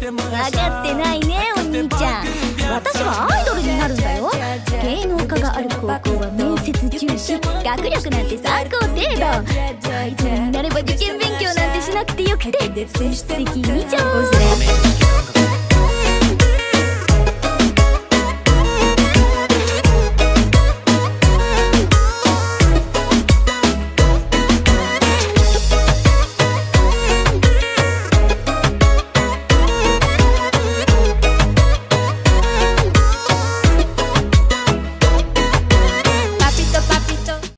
かってないねお兄ちゃん。私はアイドルになるんだよ。芸能科がある高校は面接重視、学力なんて参考程度。アイドルになれば受験勉強なんてしなくてよくて、成績以上。